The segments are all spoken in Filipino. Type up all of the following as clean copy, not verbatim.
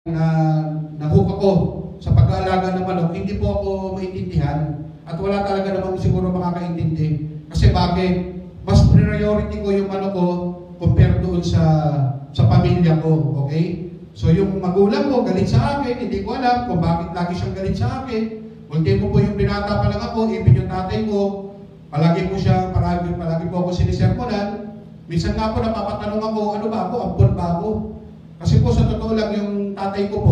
na nahook ako sa pag-aalaga ng manok, hindi po ako maintindihan at wala talaga namang siguro makakaintindi. Kasi bakit? Mas priority ko yung manok ko compare doon sa pamilya ko, okay? So yung magulang ko galit sa akin, hindi ko alam kung bakit lagi siyang galit sa akin. Ulti ko po yung binata pa lang ako, even yung tatay ko, palagi po ako sinisermonan. Minsan nga po napapatanong ako, ano ba ako, ampon ba ako? Kasi po sa totoo lang yung tatay ko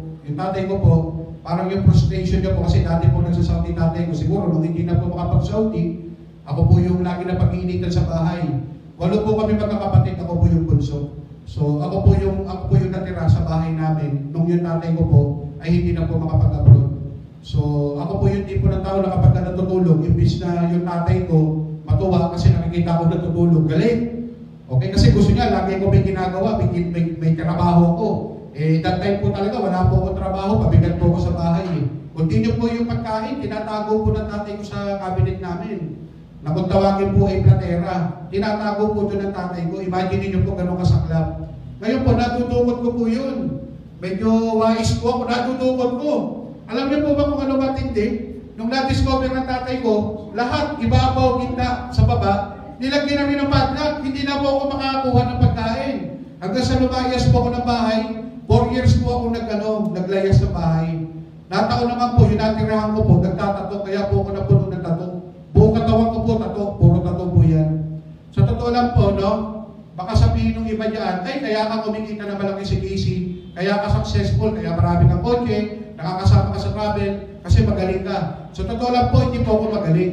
po, parang yung frustration niya po kasi dati po nagsasaudi tatay ko, siguro nung hindi na po makapag-Saudi, ako po yung lagi na pag-iinitan sa bahay. 8 po kami magkakapatid, ako po yung bunso. So ako po yung natira sa bahay namin nung yung tatay ko po ay hindi na po makapag-abroad. So ako po yung tipo ng tao na kapag natutulog, imbis na yung tatay ko matuwa kasi nakikita ko natutulog, galit. Okay, kasi gusto niya, lagi ko may ginagawa, may trabaho ako. That time po talaga, wala po akong trabaho, pabigat po ako sa bahay. Continue po yung pagkain, tinatago po ng tatay ko sa cabinet namin. Na kung tawagin po ay platera, tinatago po doon ng tatay ko. Imagine niyo po gano'ng kasaklap. Ngayon po, natutukot ko po yun. Medyo wais po ako, natutukot ko. Alam niyo po ba kung ano matindi? Nung na-discover ng tatay ko, lahat, ibabaw, gitna, sa baba, nilagyan namin ng padlock, hindi na po ako makakakuha ng pagkain. Hanggang sa lumayas po ako ng bahay, 4 years po ako naglayas ng bahay. Nataon naman po, yung natirahan ko po, nagtatato, kaya po ako napuno ng tato. Buong katawan ko po, tato, puro tato po yan. Sa totoo lang po, no, baka sabihin ng iba dyan, ay kaya ka kumikita na malaki si Casey, kaya ka successful, kaya marami kang kotse, nakakasama ka sa travel, kasi magaling ka. Sa totoo lang po, hindi po ako magaling.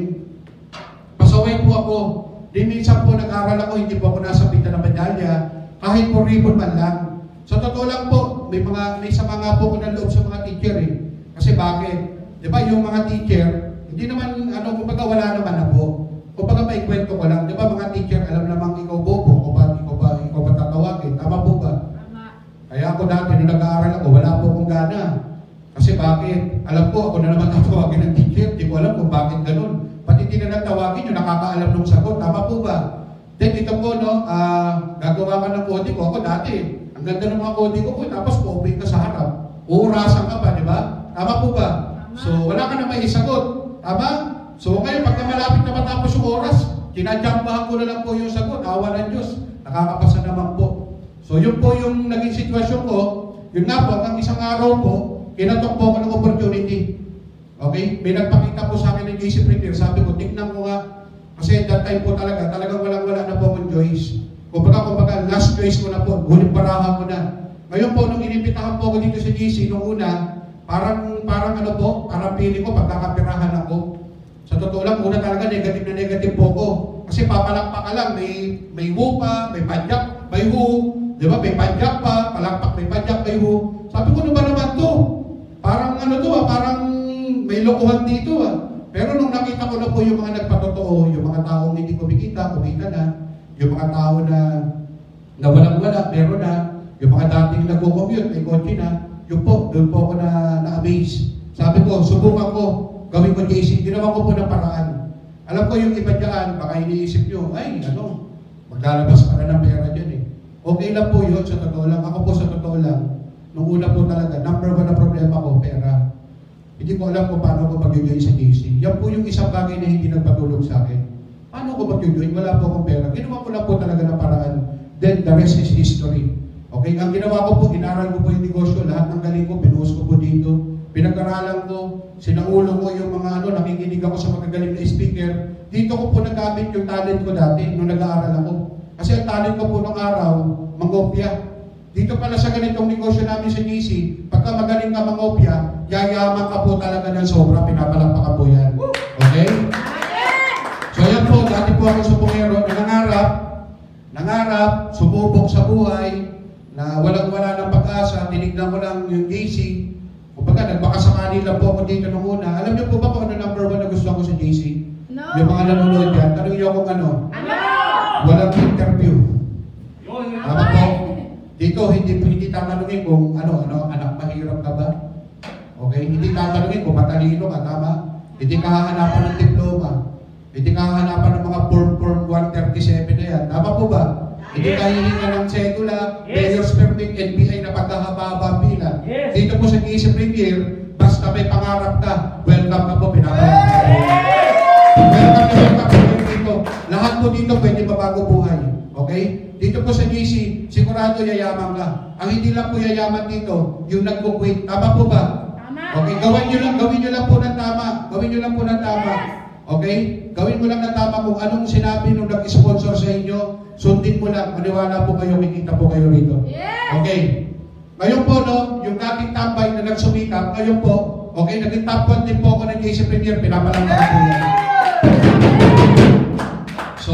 Pasaway po ako. Di minsan po nag-aral ako, hindi po ako nasabitan ng medalya, kahit po ribbon man lang. Sa totoo lang po, may sama nga po ko ng loob sa mga teacher eh. Kasi bakit? Di ba yung mga teacher, hindi naman, kumbaga wala naman na po. Kumbaga may kwento ko lang, di ba mga teacher, alam namang ikaw bobo, ikaw ba tatawagin? Tama po ba? Tama. Kaya ako dati, nung nag-aaral ako, wala po akong gana. Kasi bakit? Alam ko, ako na naman tatawagin ng teacher, di ko alam kung bakit ganun. Pati hindi na nagtawagin yung nakakaalam ng sagot. Tama po ba? Then dito po, gagawa ka ng kode ko. Ako dati, ang ganda ng mga kode ko po, tapos po-open ka sa harap. Uurasan ka pa, di ba? Tama po ba? So, wala ka na may isagot. Tama? So, ngayon, pagka malapit na matapos yung oras, kinajambahan ko na lang po yung sagot. Awa ng Diyos. Nakakapasa naman po. So, yun po yung naging sitwasyon ko. Yun nga po, hanggang isang araw po, kinatok po ako ng opportunity. Okay? May nagpakita po sa akin ng JC Printer. Sabi ko, tignan ko nga. Kasi that time po talagang walang-wala na po akong choice. Kumbaga, last choice ko na po. Huling parahan ko na. Ngayon po, nung inipitahan po ako dito sa JC, nung una, parang feeling ko, pagkakapirahan ako. Sa totoo lang, una talaga, negative po ako. Kasi papalakpak ka lang, may who pa, may padyak, may who. Di ba? May padyak pa, palakpak, may padyak, may who. Sabi ko, ano ba naman to? Parang parang may lokohan dito Pero nung nakita ko na po yung mga nagpatotoo, yung mga taong hindi kumita na, yung mga tao na walang-wala, meron na, yung mga dating nag-commute, may kotse na, doon po ako na-amaze. Sabi ko, subukan ko, gawin ko JC, ginawa ko po ng paraan. Alam ko yung iba dyan, baka iniisip nyo, ay, maglalabas ka na ng pera dyan eh. Okay lang po yun, sa totoo lang. Ako po sa totoo lang, nung una po talaga, number 1 na problema ko, pera. Hindi ko alam kung paano ko mag-join sa JC. Yan po yung isang bagay na hindi nagpatulog sa akin. Paano ko mag-join? Wala po akong pera. Ginawa ko lang po talaga ng paraan. Then the rest is history. Okay, ang ginawa ko po, inaral ko po yung negosyo. Lahat ng galing ko, pinuhos ko po dito. Pinag-aralan ko, sinaulo ko yung mga nakikinig ako sa magagaling na speaker. Dito ko po nagamit yung talent ko dati nung nag-aaral ako. Kasi ang talent ko po nung araw, mangopya. Dito pala sa ganitong negosyo namin sa GC, pagka magaling ka mangopya, yayaman ka po talaga ng sobra, pinapalakpakan po yan. Okay? So yan po, dati po ako sa Pungero, nangarap, sumubok sa buhay, na walang-wala ng pag-asa, tinignan ko lang yung JC. Kumbaga, nagbakasakali lang po ako dito nung una. Alam niyo po ba kung ano number 1 na gusto ko sa JC? No! Yung mga nanonood yan, tanong niyo kung ano? Walang interview. Tama po? Dito, hindi tatanungin kung anak mahirap ka ba? Okay? Hindi tatanungin kung matalino ka, tama? Hindi ka hahanapan ng diploma. Hindi ka hahanapan ng mga form 137 na yan. Tama po ba? Hindi tayo hihinga ng cedula, mayor's permit, NBI na pagkahaba-haba pila. Dito po sa GC Premier, basta may pangarap ka, welcome ka po, pinapangarap ka. Welcome po dito. Lahat po dito pwede mabago buhay. Okay? Dito po sa GC, sigurado yayaman ka. Ang hindi lang po yayaman dito, yung nagkukwit. Tama po ba? Okay, gawin nyo lang po ng tama. Gawin nyo lang po ng tama. Okay? Gawin mo lang ng tama kung anong sinabi nung nag-sponsor sa inyo. Sundin mo lang. Maniwala po kayo, kikita po kayo rito. Okay? Ngayon po, no, yung dating tambay na nagsumikap, ngayon po, okay, naging top 1 din po ako ng GC Premier, pinapalangkan po yan. So,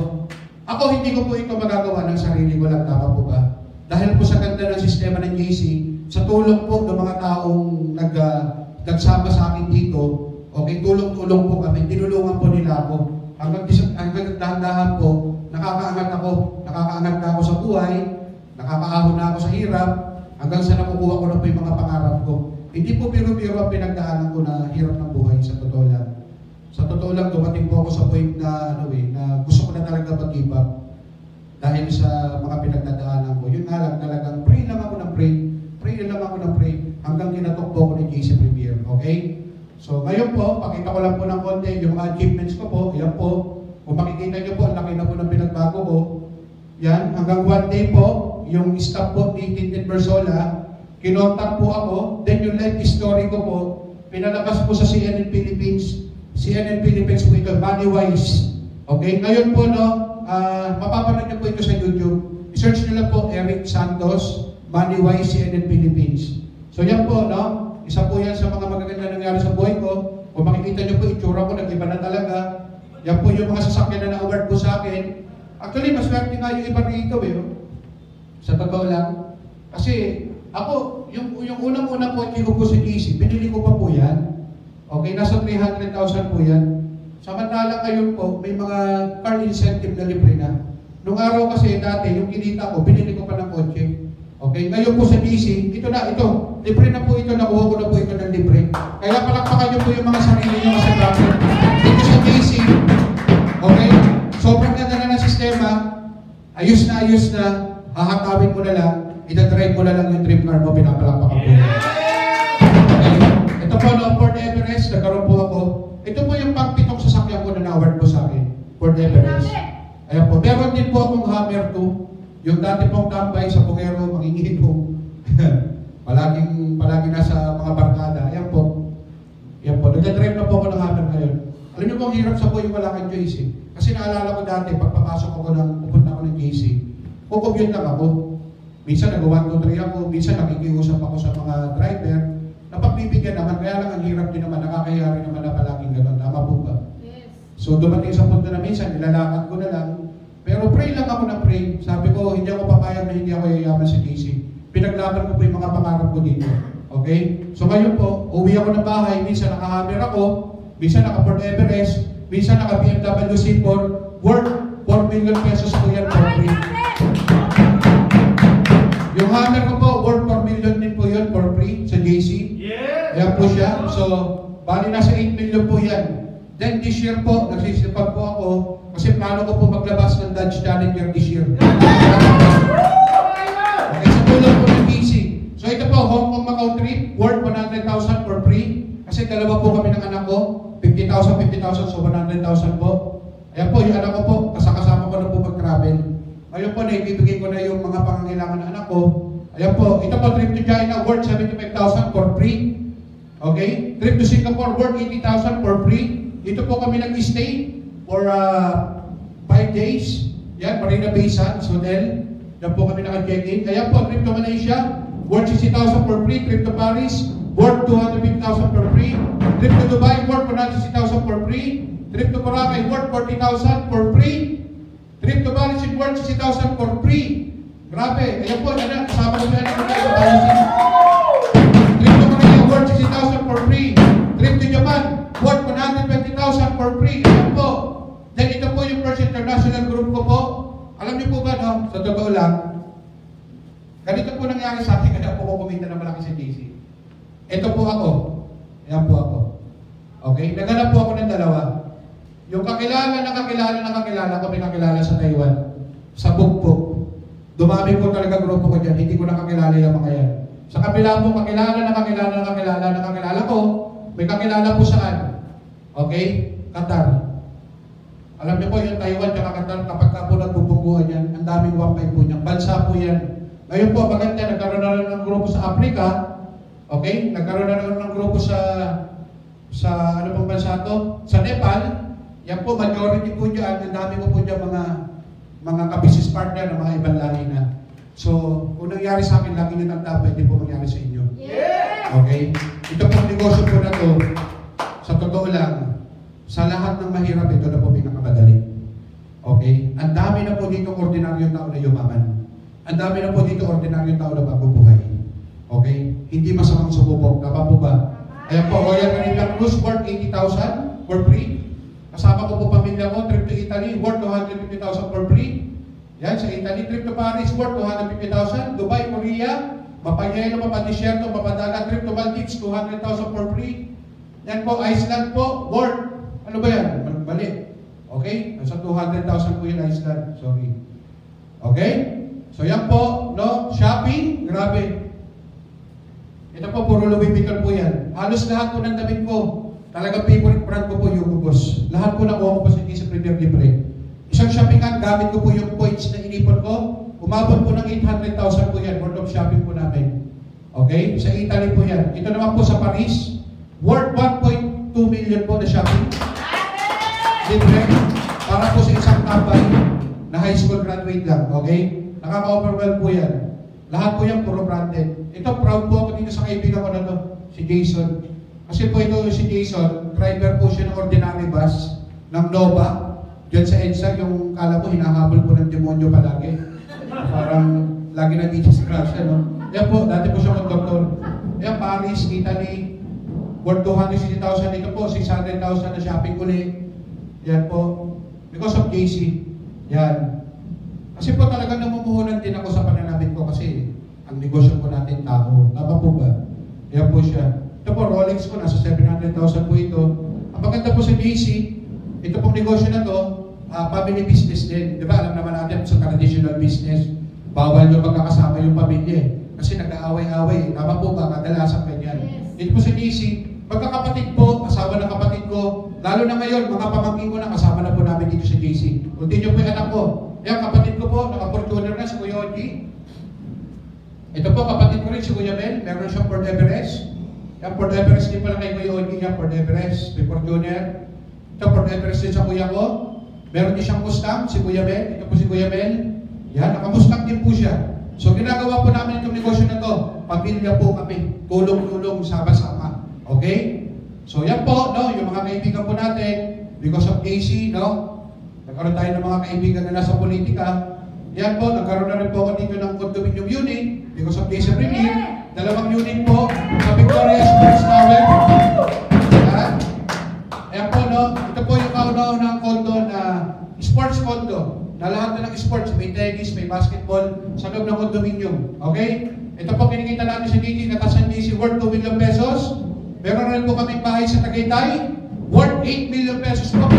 ako hindi ko po ito magagawa ng sarili ko lang, tama po ba? Dahil po sa ganda ng sistema ng GC, sa tulong po ng mga taong nagsama sa akin dito, okay, tulong-tulong po kami, tinulungan po nila ako. Hanggang dahan-dahan po, nakakaangat na ako sa buhay, nakakaahon na ako sa hirap, hanggang sa nakukuha ko na po yung mga pangarap ko. Hindi po biro-biro ang pinagdaanan ko na hirap ng buhay, sa totoo lang. Sa totoo lang, dumating po ako sa point na, na gusto ko na talaga mag-give up. Dahil sa mga pinagdadaanan ko. Yun nga lang, talagang pray lang ako ng pray. Pray lang ako ng pray hanggang kinatok po ako ng GC Premier. Okay? So ngayon po, pakita ko lang po ng konti yung mga achievements ko po. Yan po. Kung makikita nyo po, ang laki na po ng pinagbago ko. Yan. Hanggang one day po, yung staff po ni Tintin Bersola, kinontak po ako. Then yung life story ko po, pinalabas po sa CNN Philippines. CNN Philippines po ito, Moneywise. Okay? Ngayon po, no, mapapanood nyo po ito sa YouTube. I-search nyo lang po Eric Santos, Moneywise, CNN Philippines. So yan po, no? Isa po yan sa mga magaganda nangyari sa buhay ko. Kung makikita nyo po, itsura ko, nag-iba na talaga. Yan po yung mga sasakyan na na-award po sa akin. Actually, mas swerte nga yung iba rito, eh. Sa totoo lang. Kasi, ako, yung unang-unang kotse ko po sa GC, binili ko pa po yan. Okay, nasa 300,000 po yan. Samantala ngayon po, may mga car incentive na libre na. Nung araw kasi dati, yung kinita ko, binili ko pa ng kotse. Okay, ngayon po sa DC, ito. Libre na po ito, nakuha ko na po ito ng libre. Kaya palakpakan nyo po yung mga sarili nyo kasi bakit. Dito sa DC, okay, sobrang ganda na ng sistema, ayos na, hahakawin mo na lang, idadrive mo na lang yung dream car mo, pinapalakpakan po. Okay, ito po, no, Ford Everest, nagkaroon po ako. Ito po yung pang-pitong sasakyan ko na na-award po sa akin, Ford Everest. Ayan po, meron din po akong Hammer 2. Yung dati pong tambay sa Pungero, mangingihit po. palagi nasa mga barkada. Ayan po. Nagdadrive na po ako ng Hammer ngayon. Alam niyo po, ang hirap sa buhay wala kang choice eh. Kasi naalala ko dati, pagpapasok ako pupunta ako ng GC, kukubyot lang ako. Minsan nag-1, 2, 3 ako, minsan nakikiusap ako sa mga driver, napagbibigyan naman, kaya lang ang hirap din naman, nakakahiya rin naman na palaging gano'n. Tama po ba? Yes. So dumating sa punto na minsan, nilalakad ko na lang, pero pray lang ako ng pray. Sabi ko, hindi ako papayag na hindi ako yayaman sa GC. Pinaglaban ko po yung mga pangarap ko dito. Okay? So ngayon po, uwi ako ng bahay, minsan naka-Hammer ako, minsan naka-Ford Everest, minsan naka-BMW C4, worth 4 million pesos po yan for free. Yung Hammer ko po, worth 4 million din po yun for free sa JC. Ayan po siya. So, bali nasa 8 million po yan. Then this year po, nagsisipag po ako, kasi plano ko po maglabas ng Dodge Challenger this year. Okay, sa tulong po ng JC. So ito po, Hong Kong Macau trip, worth 100,000 for free. Kasi dalawa po kami ng anak ko, 50,000, so 100,000 po. Ayan po, yung anak ko po, kasama ko na po mag-travel. Ngayon po, naibibigay ko na yung mga pangangailangan ng anak ko. Ayan po, ito po, trip to China, worth 75,000 for free. Okay? Trip to Singapore, worth 80,000 for free. Dito po kami nag-stay for 5 days. Yan, Marina Bay Sands Hotel. Yan po kami naka-check-in. Ayan po, trip to Malaysia, worth 60,000 for free. Trip to Paris, worth 250,000 for free. Trip to Dubai, worth 160,000 for free. Trip to Boracay, worth 40,000 for free. Trip to Bali, worth 60,000 for free. Grabe, ayan po, kasama ko yan sa Bali. Trip to Korea, worth 60,000 for free. Trip to Japan, worth 120,000 for free. Ayan po. Then ito po yung first international group ko po. Alam niyo po ba, no? Sa totoo lang, ganito po nangyari sa akin, kaya po ko kumita na malaki sa DC. Ito po ako. Ayan po ako. Okay? Naghanap po ako ng dalawa. Yung kakilala ko, pinakilala sa Taiwan. Sa Bukbuk. Dumami po talaga grupo ko dyan, hindi ko nakakilala yung mga yan. Sa kabila po, kakilala ko, may kakilala po saan? Okay? Qatar. Alam niyo po, yung Taiwan at Qatar, kapag ka po nagbubuguan yan, ang daming wampay po niyan. Bansa po yan. Ngayon po, maganda, nagkaroon na rin ng grupo sa Africa, okay? Nagkaroon na rin ng grupo sa ano pong bansa to? Sa Nepal. Yan po, majority po dyan, ang dami po dyan mga ka-business partner ng mga ibang lahi na. So, kung nangyari sa akin, lagi nyo tanda, pwede po mangyari sa inyo. Yeah! Okay? Ito pong negosyo po na to, sa totoo lang, sa lahat ng mahirap, ito na po pinakamadali. Okay? Ang dami na po dito ordinaryong tao na yumaman. Ang dami na po dito ordinaryong tao na mabubuhay. Okay? Hindi masamang sumubok. Tama po ba? Ayan po, Royal Caribbean Cruise worth 80,000 for free. Kasama ko po pamilya ko, trip to Italy, worth 250,000 for free. Yan, sa Italy, trip to Paris, worth 250,000. Dubai, Korea, mapanyelo, mapadesyerto, mapadagat, trip to Maldives, 200,000 for free. Yan po, Iceland po, worth, ano ba yan? Balik. Okay? Nasa 200,000 po yung Iceland. Sorry. Okay? So yan po, no? Shopping, grabe. Ito po, puro Louis Vuitton po yan. Halos lahat po ng damit ko. Talagang favorite brand ko po yung Boss. Lahat po nakuha ko po sa Premier Libre. Isang shoppingan, gamit ko po yung points na inipon ko. Umabot po ng 800,000 po yan. Worth of shopping po namin. Okay? Sa Italy po yan. Ito naman po sa Paris. Worth 1.2 million po na shopping. Libre. Para po sa isang tambay na high school graduate lang. Okay? Nakaka-overwhelm po yan. Lahat po yan puro branded. Ito, proud po ako dito sa kaibigan ko na to, si Jason. Kasi po ito si Jason, driver po siya ng ordinary bus ng Nova. Diyan sa EDSA, yung kala ko hinahabol po ng demonyo palagi. Parang lagi na disgrace siya, no? Yan po, dati po siya mag-doktor. Yan, Paris, Italy, worth 260,000. Ito po, 600,000 na shopping uli. Yan po, because of JC. Yan. Kasi po talagang namumuhunan din ako sa pananamit ko kasi ang negosyo po natin tao. Tama po ba? Yan po siya. Ito po, Rolex ko, nasa 700,000 po ito. Ang maganda po sa JC, ito pong negosyo na to, family business din. Di ba? Alam naman natin sa traditional business, bawal yung magkakasama yung pamilya. Kasi nag-aaway-aaway. Tama po ba? Kadalasan ganyan. Yes. Ito po sa JC, magkakapatid po, asawa ng kapatid ko, lalo na ngayon, mga pamangkin ko na kasama na po namin dito sa JC. Kunti nyo po yung anak ko. Yan, kapatid ko po, naka-Fortuner na si Kuya Oji. Ito po, kapatid ko rin si Kuya Mel, meron siyang Ford Everest. Yan, Ford Everest din pala kay Kuya Oji, yan, Ford Everest, may Fortuner. Ito, Ford Everest din sa Kuya ko. Meron din siyang Mustang, si Kuya Mel. Ito po si Kuya Mel. Yan, naka-Mustang din po siya. So, ginagawa po namin itong negosyo na to. Pamilya po kami. Tulong-tulong, sama-sama. Okay? So, yan po, no, yung mga kaibigan po natin, because of AC, no? Nagkaroon tayo ng mga kaibigan na nasa politika. Yan po, nagkaroon na rin po ako dito ng condominium unit because of AC Premier. 2 unit po sa Victoria Springs Tower. Yan. Ayan po, no? Ito po yung kauna-unang condo na sports condo. Na lahat na ng sports, may tennis, may basketball, sa loob ng condominium. Okay? Ito po kinikita natin sa DG, natasan DC worth 2 million pesos. Meron rin po kaming bahay sa Tagaytay, worth 8 million pesos po.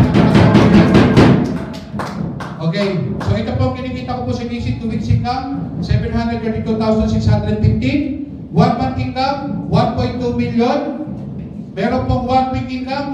Okay, so ito po kinikita ko po sa DC, 2 weeks income, 732,615. 1 month income, 1.2 million. Meron pong 1 week income,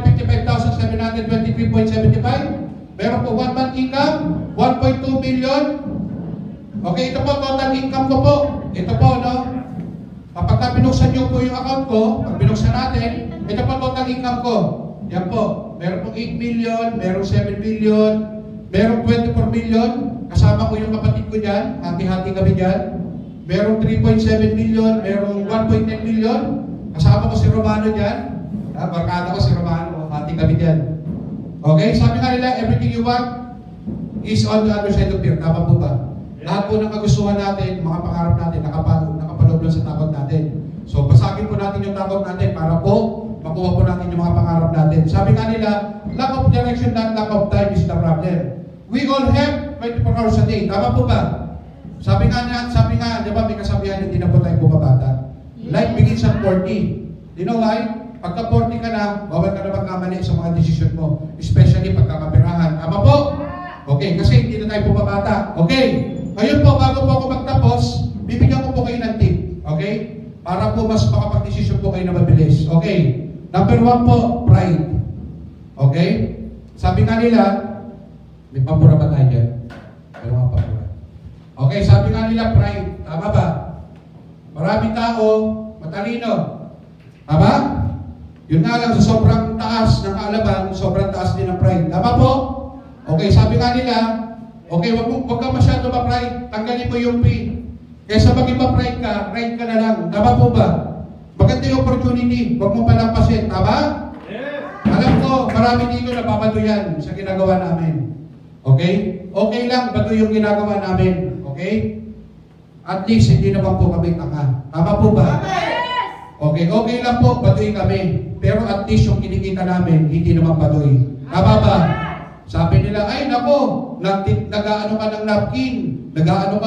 455,723.75. Meron po 1 month income, 1.2 million. Okay, ito po total income ko po. Ito po, no? Kapag binuksan nyo po yung account ko, pag binuksan natin, ito po total income ko. Yan po. Meron po 8 million, meron 7 million, meron 24 million. Kasama ko yung kapatid ko dyan. Hati-hati kami dyan. Meron 3.7 million, meron 1.10 million. Kasama ko si Romano dyan. Barkada ko si Romano. Hati kami dyan. Okay? Sabi nga nila, everything you want is on the other side of fear. Tama po ba? Lahat po ng kagustuhan natin, mga pangarap natin, nakapaloob lang sa takot natin. So, basagin po natin yung takot natin para po makuha po natin yung mga pangarap natin. Sabi nga nila, lack of direction, not lack of time is the problem. We all have 24 hours a day. Tama po ba? Sabi nga, di ba, may kasabihan, hindi na po tayo bumabata. Life begins at 40. You know why? Pagka 40 ka na, bawal ka na magkamali sa mga desisyon mo. Especially pagka kapirahan. Tama po? Okay, kasi hindi na tayo bumabata. Okay. Ngayon po, bago po ako magtapos, bibigyan ko po kayo ng tip. Okay? Para po mas makapag-desisyon po kayo na mabilis. Okay? Number 1 po, pride. Okay? Sabi nga nila, may papura ba tayo dyan? May mga papura. Okay, sabi nga nila, pride. Tama ba? Maraming tao, matalino. Tama? Yun nga lang, sa sobrang taas ng kaalaman, sobrang taas din ng pride. Tama po? Okay, sabi nga nila, okay, wag ka masyado ma-pride. Tanggalin mo yung P. Kaysa maging ma-pride ka, pride ka na lang. Tama po ba? Maganda yung opportunity. Huwag mo palampasin. Tama? Yes. Alam ko, marami dito na babato yan sa ginagawa namin. Okay? Okay lang, bato yung ginagawa namin. Okay? At least, hindi naman po kami tanga. Tama po ba? Yes. Okay, okay lang po, batoy kami. Pero at least yung kinikita namin, hindi naman batoy. Tama ba? Sabi nila, ay nako, nag-aano ka ng napkin, nag-aano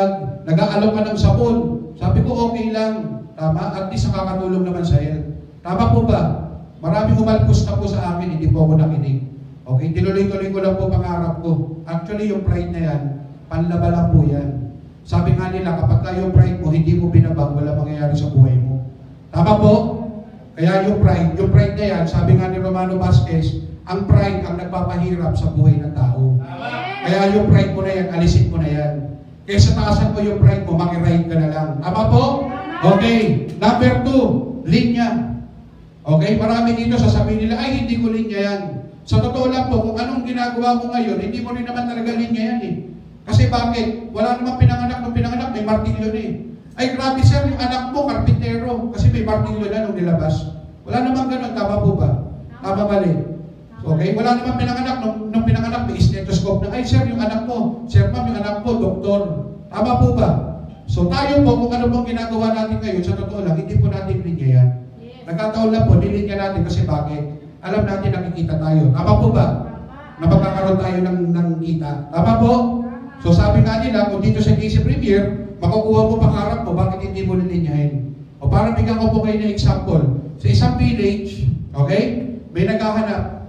ka ng sabon. Sabi ko, okay lang. Tama? At least nakakatulong naman sa health. Tama po ba? Maraming umalpos na po sa akin, hindi po ako nakinig. Okay? Tinuloy-tuloy ko lang po pangarap ko. Actually, yung pride na yan, panlaba lang po yan. Sabi nga nila, kapag yung pride mo, hindi mo binabag, wala mangyayari sa buhay mo. Tama po? Kaya yung pride na yan, sabi nga ni Romano Vasquez, ang pride ang nagpapahirap sa buhay ng tao. Kaya yung pride mo na yan, alisin mo na yan. Kaysa taasan mo yung pride mo, makiride ka na lang. Tama po? Okay. Number 2, linya. Okay? Marami dito sasabihin nila, ay hindi ko linya yan. Sa totoo lang po, kung anong ginagawa mo ngayon, hindi mo rin naman talaga linya yan eh. Kasi bakit? Wala namang pinanganak, may martilyo na eh. Ay grabe sir, yung anak mo, karpintero, kasi may martilyo na nung nilabas. Wala namang ganun, tama po ba? Tama mali. Okay? Wala namang pinanganak, nung pinanganak, may stethoscope na, ay sir, yung anak mo, sir ma'am, yung anak mo, doktor. Tama po ba? So tayo po, kung ano pong ginagawa natin ngayon, sa totoo lang, hindi po natin linya yan. Nagkataon lang po, nilinya natin kasi bakit? Alam natin nakikita tayo. Tama po ba? Na magkakaroon tayo ng kita. Tama po? So sabi nga nila, kung dito sa GC Premier, makukuha mo pangarap mo, bakit hindi mo lilinyahin? O para bigyan ko po kayo ng example. Sa isang village, okay, may naghahanap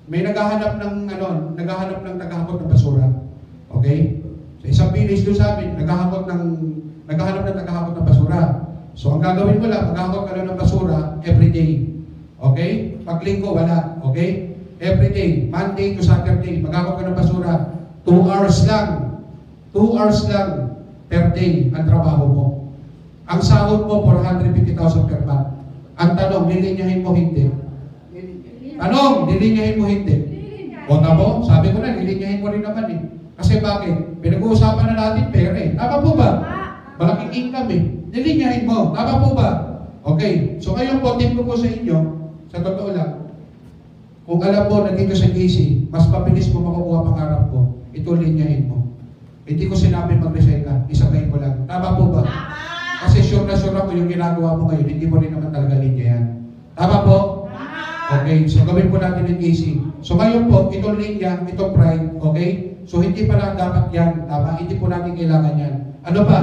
ng tagahakot ng basura. Okay? Sa isang village doon sa amin, naghahanap ng tagahakot ng basura. So ang gagawin mo lang, maghahakot ka lang ng basura every day. Okay? Pag linggo, wala. Okay? Every day, Monday to Saturday, maghahakot ka ng basura. 2 hours lang. 2 hours lang per day ang trabaho mo. Ang sahod mo, 450,000 per month. Ang tanong, nilinyahin mo hindi? Tanong, nilinyahin mo hindi? O tamo, sabi ko na, nilinyahin mo rin naman eh. Kasi bakit? Pinag-uusapan na natin pera eh. Tama po ba? Malaking income eh. Nilinyahin mo. Tama po ba? Okay. So ngayon po, tip ko po sa inyo, sa totoo lang, kung alam mo na dito sa GC, mas mabilis mo makukuha pangarap mo, ito linyahin mo. Hindi ko sinabi mag-resign ka, isabay ko lang. Tama po ba? Kasi sure na sure ako yung ginagawa mo ngayon, hindi mo rin naman talaga linya yan. Tama po? Okay, so gawin po natin ng GC. So ngayon po, itong linya, itong pride, okay? So hindi pa lang dapat yan, tama? Hindi po natin kailangan yan. Ano pa?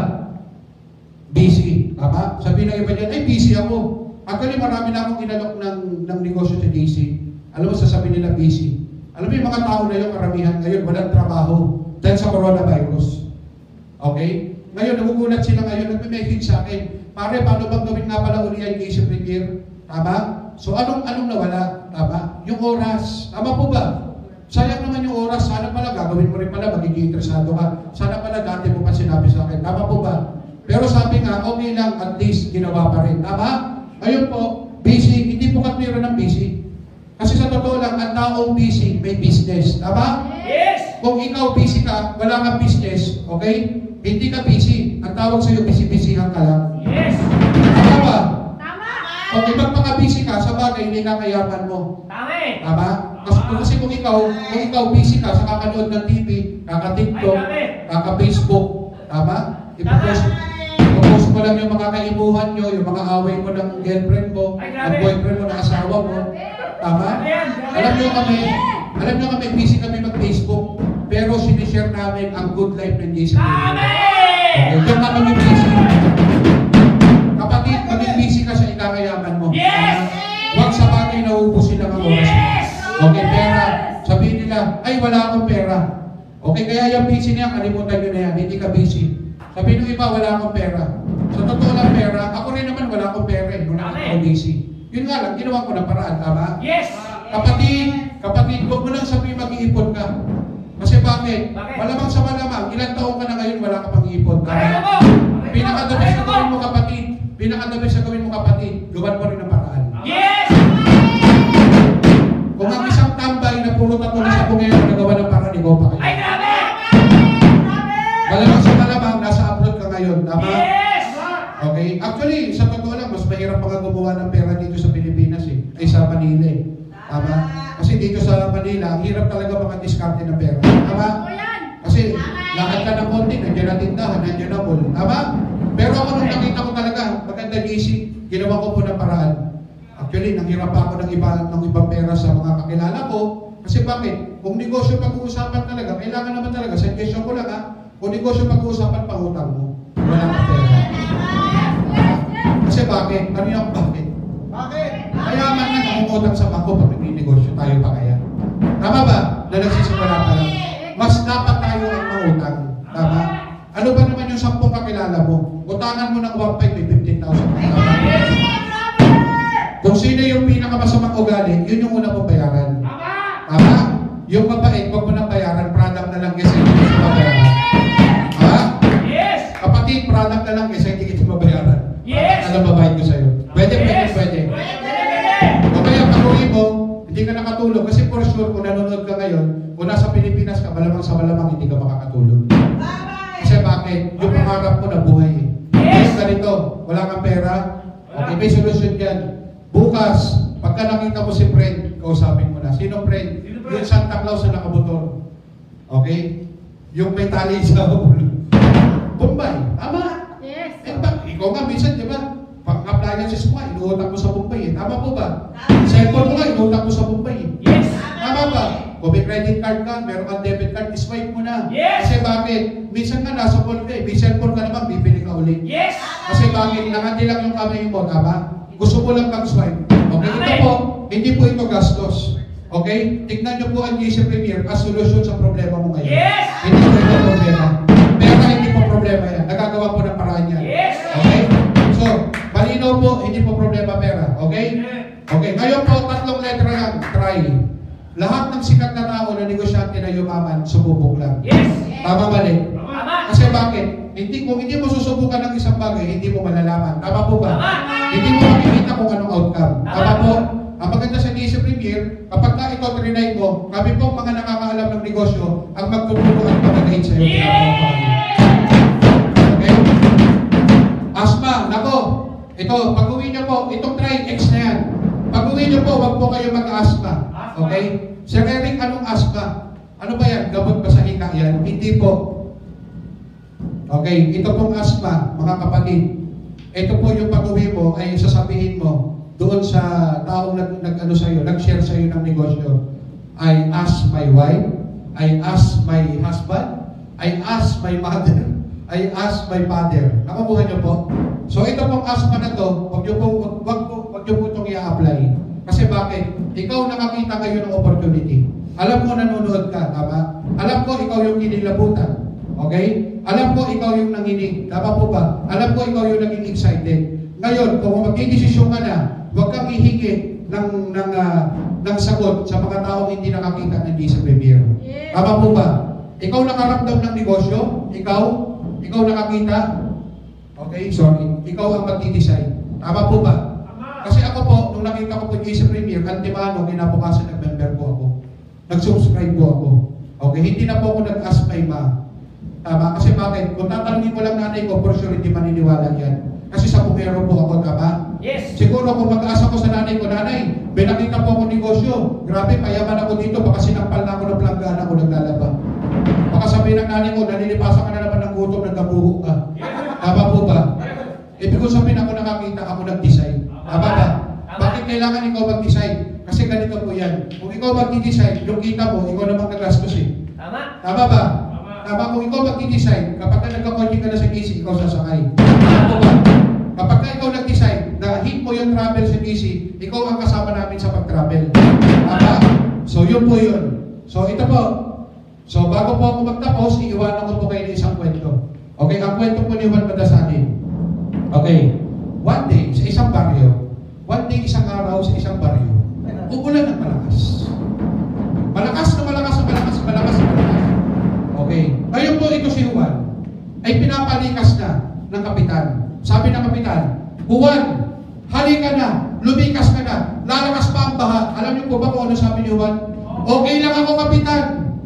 Busy, tama? Sabihin ng iba dyan, ay busy ako. Actually, marami na akong inalok ng negosyo sa GC. Alam mo, sasabihin nila busy. Alam mo yung mga tao na yung karamihan ngayon, walang trabaho dahil sa coronavirus. Okay? Ngayon, nagugulat sila ngayon, nagme-message sa akin, pare, paano bang gawin nga pala uli ang GC Premier? Tama? So, anong nawala? Tama? Yung oras. Tama po ba? Sayang naman yung oras. Sana pala, gagawin mo rin pala, magiging interesado ka. Sana pala, dati mo pa sinabi sa akin. Tama po ba? Pero sabi nga, okay lang, at least, ginawa pa rin. Tama? Ngayon po, busy. Hindi po katwira ng busy. Kasi sa totoo lang, ang taong busy, may business. Tama? Yes! Kung ikaw busy ka, wala kang business, okay? Hindi ka busy. Ang tawag sa'yo, busy-busyhan ka lang. Yes! Tama ba? Tama! Okay, magpaka-busy ka, sa bagay, hindi kakayaman mo. Tama? Kasi kung ikaw busy ka sa kakanood ng TV, kaka-TikTok, kaka-Facebook, tama? Ipopost mo lang yung mga kaibuhan nyo, yung mga away mo ng girlfriend mo, ng boyfriend mo, ng asawa mo. Tama? Alam nyo kami, busy kami mag-Facebook, pero sinishare namin ang good life ng Jesus. Okay, diyan ka kami busy. Kapatid, maging busy ka sa ikakayaman mo. Huwag sa bagay na ubusin lang ang oras mo. Okay, pera. Sabihin nila, ay wala akong pera. Okay, kaya yung busy niya, kalimutan nyo na yan, hindi ka busy. Sabi nung iba, wala akong pera. Sa totoo lang pera, ako rin naman wala akong pera eh, nung nakita ko busy. Yun nga lang, ginawa ko ng paraan, tama? Yes! Kapatid, huwag mo lang sabihin mag-iipon ka. Kasi bakit? Malamang sa malamang, ilang taon ka na ngayon, wala ka pang iipon. Pinakadabis na gawin mo kapatid. Pinakadabis na gawin mo kapatid. Gawan mo rin ng paraan. Yes! Kung ang isang tambay na puro tato na sa bungero na gawa ng paraan, ikaw pa kayo. Ay, grabe! Malamang sa malamang, nasa abroad ka ngayon. Tama? Yes! Okay? Actually, sa totoo lang, mas mahirap pa nga gumawa ng pera dito sa Pilipinas eh. Ay sa Manila eh. Tama? Kasi dito sa Manila, ang hirap talaga mga diskarte ng pera. Tama? Kasi lakad ka ng konti, nandiyan na tindahan, nandiyan na mall. Tama? Pero ako nung nakita ko talaga, magandang isip, ginawa ko po ng paraan. Actually, nanghirap pa ako ng ibang pera sa mga kakilala ko. Kasi bakit? Kung negosyo pag-uusapan talaga, kailangan naman talaga, suggestion ko lang ha, kung negosyo pag-uusapan, pangutang mo. Wala kang pera. Kasi bakit? Ano yung bakit? Bakit? Mayaman na nakungutang sa bangko pag nagninegosyo tayo pa kaya. Tama ba? Na nagsisimula pa lang. Mas dapat tayo ang mangutang. Tama? Ano ba naman yung 10 kakilala mo? Utangan mo ng 1.5 may 15,000. Tama? Kung sino yung pinakamasamang ugali, yun yung una mong bayaran. Tama? Yung mabait, huwag mo nang bayaran, product na lang kasi hindi kita mabayaran. Ha? Yes! Kapatid, product na lang kasi hindi kita mabayaran. Yes! Alam babayad ko sa'yo. Pwede. O kaya pag-uwi mo, hindi ka nakatulog. Kasi for sure, kung nanonood ka ngayon, kung nasa Pilipinas ka, malamang sa malamang hindi ka makakatulog. Kasi bakit? Yung pangarap mo na buhay eh. Yes! Ganito, wala kang pera, okay, may solusyon yan. Bukas, pagka nakita mo si friend, kausapin mo na. Sino friend? Yung Santa Claus na nakamotor. Okay? Yung may tali sa ulo. Bombay. Tama? Yes. Eh ba, ikaw nga minsan, di ba? Pang-appliances mo nga, inuutang mo sa Bombay eh. Tama po ba? Cellphone mo nga, inuutang mo sa Bombay eh. Yes! Tama ba? Kung may credit card ka, meron kang debit card, swipe mo na. Yes! Kasi bakit? Minsan nga nasa phone ka eh. May cellphone ka naman, bibili ka ulit. Yes! Kasi bakit? Nakandi lang yung kamay mo, tama? Gusto mo lang mag-swipe. Okay, ito po, hindi po ito gastos. Okay? Tignan nyo po ang GC Premier as solusyon sa problema mo ngayon. Yes! Hindi po ito problema. Pera, hindi po problema yan. Nagagawa po ng paraan yan. Yes! Okay? So, malinaw po, hindi po problema pera. Okay? Okay, ngayon po, 3 letra lang. Try. Lahat ng sikat na tao na negosyante na yumaman, sububok lang. Yes! Tama ba din? Tama! Kasi bakit? Kung hindi mo susubukan ng isang bagay, hindi mo malalaman. Tama po ba? Tama! Hindi mo makikita kung anong outcome. Tama po? Ang maganda sa GC Premier, kapag ka ikaw trinay mo, kami po mga nakakaalam ng negosyo, ang magtutulong at mag-guide sa'yo. Okay? Asma, nako, ito, pag-uwi niyo po, itong try, X na yan. Pag-uwi niyo po, wag po kayo mag-asma. Okay? Sir Eric, anong asma? Ano ba yan? Gamot ba sa hika yan? Hindi po. Okay, ito pong asma, mga kapatid. Ito po yung pag-uwi mo ay sasabihin mo doon sa taong nag-ano sa'yo, nag-share sa'yo ng negosyo. I ask my wife, I ask my husband, I ask my mother, I ask my father. Nakakuha niyo po? So ito pong asma na to, wag niyo po itong i-apply. Kasi bakit? Ikaw nakakita ngayon ng opportunity. Alam ko nanonood ka, tama? Alam ko ikaw yung kinilabutan. Okay? Alam ko ikaw yung nanginig. Tama po ba? Alam ko ikaw yung naging excited. Ngayon, kung magdidesisyon ka na, huwag kang ihingi ng sagot sa mga taong hindi nakakita ng GC Premier. Yes. Tama po ba? Ikaw nakaramdam ng negosyo? Ikaw nakakita? Okay, sorry. Ikaw ang magdi-decide. Tama po ba? Kasi ako po, nung nakita ko po GC Premier, antimano, kinabukasan nag-member po ako. Nag-subscribe po ako. Okay, hindi na po ako nag-ask my ma. Tama? Kasi bakit? Kung tatanungin ko lang nanay ko, for sure hindi maniniwala yan. Kasi sa bumero po ako, tama? Yes! Siguro kung mag-aasa ko sa nanay ko, nanay, may nakita po ako negosyo. Grabe, payaman ako dito, baka sinampal na ako ng planggana ko naglalaba. Baka sabihin ng nanay ko, nanilipasan ka na naman ng gutom, nagkabuho ka. Tama po ba? Ibig ko sabihin ako nakakita, ako nag-decide. Tama ba? Bakit kailangan ikaw mag-decide? Kasi ganito po yan. Kung ikaw mag-decide, yung kita mo, ikaw naman gagastos eh. Tama! Tama ba? Tama, kung ikaw mag-decide, kapag nagka-coaching ka na sa GC, ikaw sasakay. Tama ba? Kapag ikaw nag-decide na hit mo yung travel sa GC, ikaw ang kasama namin sa pag-travel. Tama? So, yun po yun. So, ito po. So, bago po ako magtapos, iiwanan ko po kayo ng isang kwento. Okay, ang kwento po ni Juan Madasalin. Okay, one day, sa isang baryo, isang araw sa isang baryo, umulan ng malakas. Malakas. Okay, ngayon po ito si Juan, ay pinapalikas na ng kapitan. Sabi ng kapitan, Juan, halika na, lumikas ka na, lalakas pa ang baha. Alam niyo po ba kung ano sabi ni Juan? Okay lang ako, kapitan.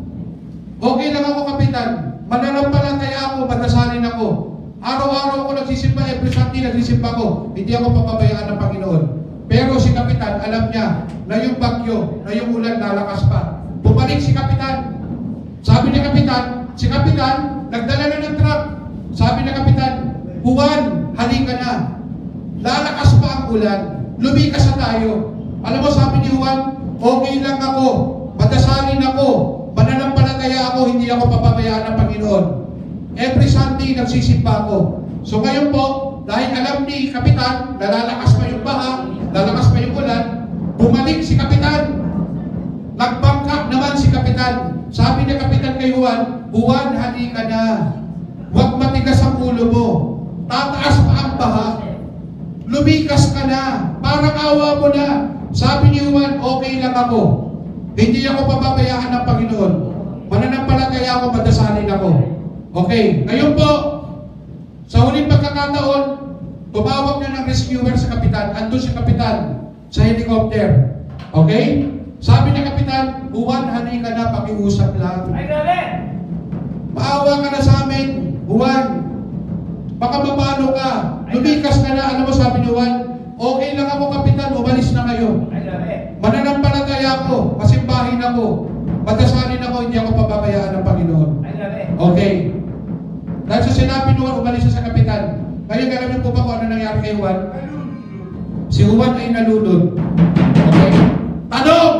Mananampalataya ako, madasalin ako. Araw-araw ako nagsisimba, every Sunday nagsisimba ko. Hindi ako papabayaan ng Panginoon. Pero si kapitan, alam niya na yung bagyo, na yung ulan lalakas pa. Bumalik si kapitan. Sabi ni kapitan, nagdala na ng truck. Sabi ni kapitan, Juan, halika na. Lalakas pa ang ulan. Lumikas na tayo. Alam mo, sabi ni Juan, okay lang ako. Madasalin ako. Mananampalataya ako, hindi ako papabayaan ng Panginoon. Every Sunday, nagsisimba ako. So ngayon po, dahil alam ni kapitan, lalakas pa yung baha, lalakas pa yung ulan, bumalik si kapitan. Nagbangka naman si kapitan. Sabi ni kapitan kay Juan, Juan, halika na. Huwag matigas ang ulo mo. Tataas pa ang baha. Lumikas ka na. Parang awa mo na. Sabi ni Juan, okay lang ako. Hindi ako pababayaan ng Panginoon. Mananampalataya ako, madasalin ako. Okay, ngayon po, sa huling pagkakataon, tumawag na ng rescuer sa kapitan. Andun si kapitan sa helicopter. Okay? Sabi ng kapitan, Juan, halika na, pakiusap lang. Ay, grabe! Maawa ka na sa amin, Juan. Baka mapano ka. Lumikas ka na. Alam mo, sabi ni Juan, okay lang ako, kapitan, umalis na kayo. Ay, grabe! Mananampalataya ako, masimbahin ako, madasalin ako, hindi ako pababayaan ng Panginoon. Ay, grabe! Okay. Dahil sa sinabi ni Juan, umalis siya sa kapitan. Ngayon, alam niyo po ba kung ano nangyari kay Juan? Si Juan ay nalulod. Okay? Tanong!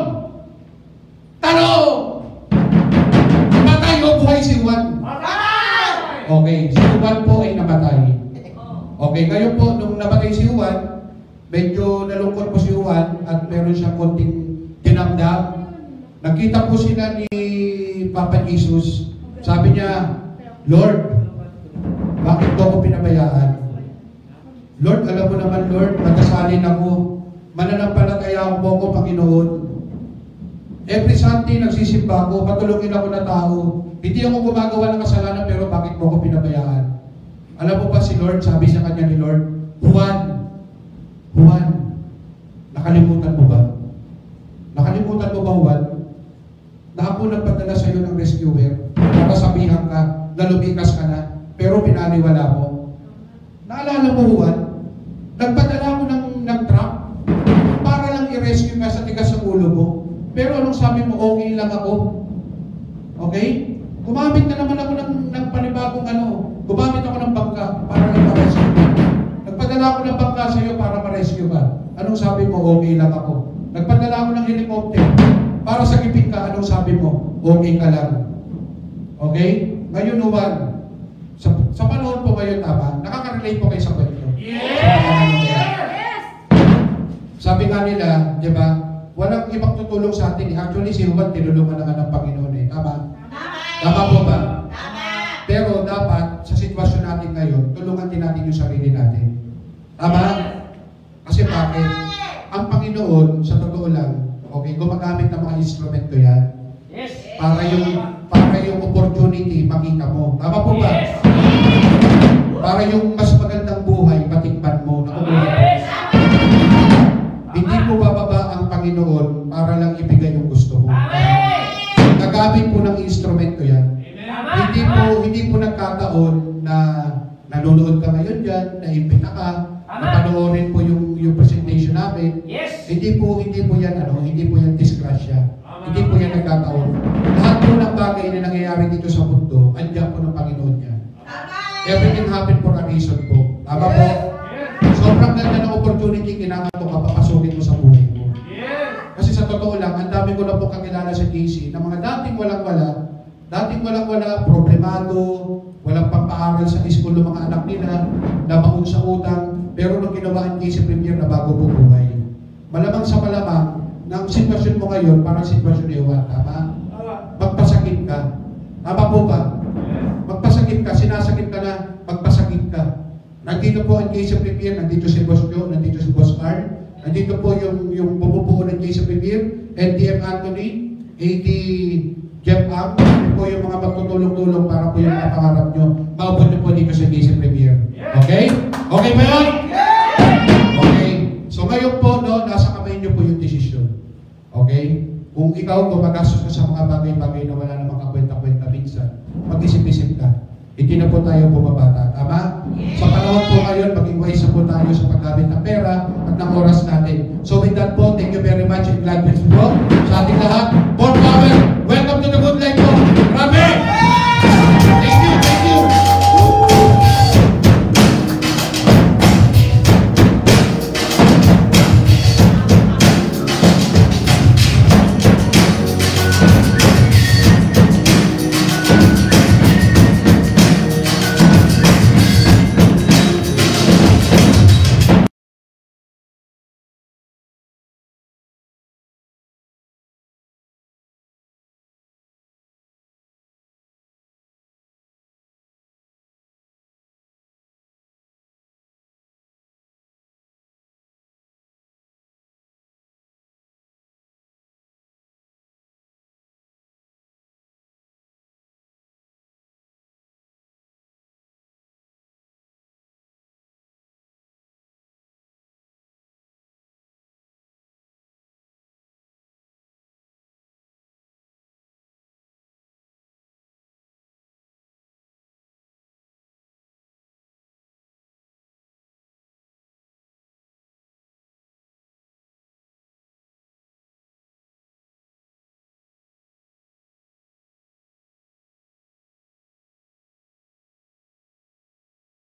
Namatay o buhay si Juan? Okay, si Juan po ay namatay. Okay, ngayon po, nung namatay si Juan, medyo nalungkot po si Juan at meron siyang konting dinamdam. Nakita po sila ni Papa Jesus. Sabi niya, Lord, bakit mo ako pinabayaan? Lord, alam mo naman, Lord, madasalin ako. Mananampalataya ako, Panginoon. Every Sunday, nagsisimba ako, patulungin ako na tao. Hindi ako gumagawa ng kasalanan, pero bakit mo ako pinabayaan? Alam mo ba si Lord, sabi sa kanya ni Lord, Juan, nakalimutan mo ba? Nakalimutan mo ba, Juan? Na ako nagpadala sa iyo ng rescuer para sabihan ka na lumikas ka na, pero pinaniwala mo. Naalala mo, Juan? Nagpadala ako ng truck para lang i-rescue ka sa tigas sa ulo mo. Pero anong sabi mo, okay lang ako? Okay? Gumamit na naman ako ng panibagong gumamit ako ng bangka para lang ma-rescue ka. Nagpadala ako ng bangka sa iyo para ma-rescue ka. Anong sabi mo, okay lang ako? Nagpadala ako ng helicopter para sakipin ka. Anong sabi mo, okay ka lang? Okay? Ngayon, Juan, sa panahon po ngayon, tama? Nakaka-relate po kayo sa kwento. Yes! Sabi nga nila, di ba, walang ibang tutulong sa atin. Actually, si Juan, tinulungan na nga ng Panginoon eh. Tama? Tama po ba? Tama! Pero dapat, sa sitwasyon natin ngayon, tulungan din natin yung sarili natin. Tama? Kasi bakit? Ang Panginoon, sa totoo lang, okay, gumagamit ng mga instrumento yan. Yes! Para yung opportunity, makita mo. Tama po ba? Yes! Para yung mas magandang buhay, matikman mo. Nakukuha mo. Yes! Hindi mo bababa ang Panginoon para lang ibigay yung gusto mo. Nagamit po ng instrumento yan. Hindi po nagkataon na nanonood ka ngayon dyan, naimbita ka, napanoorin po yung presentation namin. Yes! Hindi po yan disgrasya. Hindi po yan nagkataon. Lahat po ng bagay na nangyayari dito sa mundo, andiyan po ng Panginoon yan. Everything happened for a reason po. Tama po? Sobrang ganda ng opportunity, kailangan ito kapapasukin mo sa buhay mo. Kasi sa totoo lang, ang dami ko na po kakilala sa JC na mga dating walang-wala, problemado, walang pampaaral sa school ng mga anak nila, nabangon sa utang, pero nung ginawa ang JC Premier na bago po buhay. Malamang sa malamang, na ang sitwasyon mo ngayon, parang sitwasyon ni Juan, tama? Magpasakit ka. Tama po ba? Magpasakit ka, sinasakit ka na, magpasakit ka. Nandito po ang Case of Premier, nandito si Boss Joe, nandito si Boss Carl, nandito po yung bumubuo ng Case of Premier, NTM Anthony, AD Jeff Ang, po yung mga magtutulong-tulong para po yung mga pangarap nyo. Maupod nyo po dito sa Case of Premier. Okay? Okay ba yun? Okay. So ngayon po, no, nasa kamay nyo po yung desisyon. Okay? Kung ikaw gumagastos ka sa mga bagay-bagay na wala namang kakwenta-kwenta minsan, mag-isip-isip ka. Hindi na po tayo bumabata. Tama? Sa panahon po ngayon, maging wise na po tayo sa paggamit ng pera at ng oras natin. So with that po, thank you very much and God bless you po sa ating lahat.